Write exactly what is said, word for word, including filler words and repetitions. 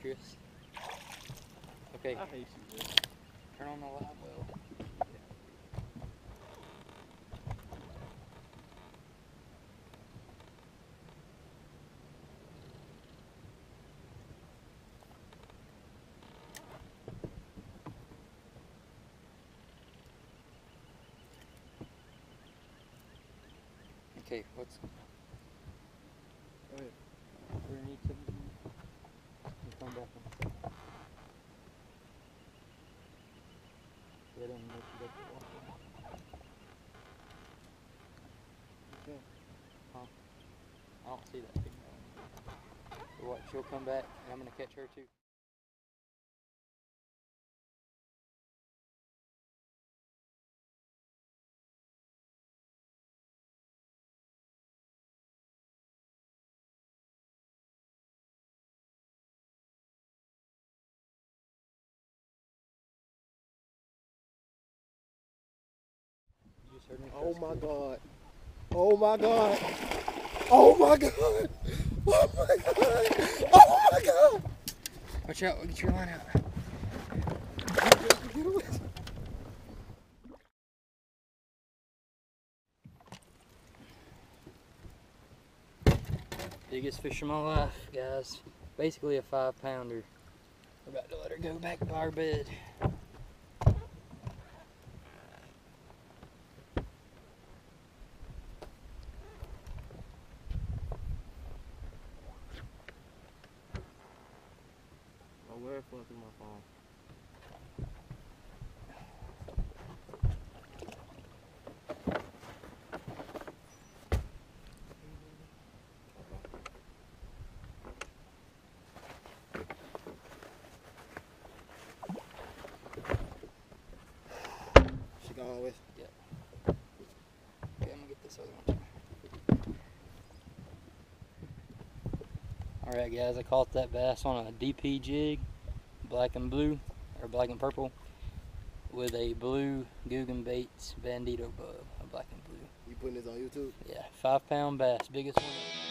Chris. Okay. I hate you, man. Turn on the live well. Okay, what's Go ahead. we need to we'll come back and get in and let you get the water. Okay. Huh? I don't see that female. So what, she'll come back and I'm gonna catch her too. You just heard me Oh cuss, my Chris. God. Oh my God. Oh my God. Oh my God. Oh my God. Watch out, get your line out. Get away. Biggest fish of my life, guys. Basically a five pounder. We're about to let her go back by our bed. Oh, where the fuck is my phone? She gone with? Yeah. Okay, I'm gonna get this other one too. Alright guys, I caught that bass on a D P jig, black and blue, or black and purple, with a blue Guggen Baits Bandito bug, a black and blue. You putting this on YouTube? Yeah, five pound bass, biggest one.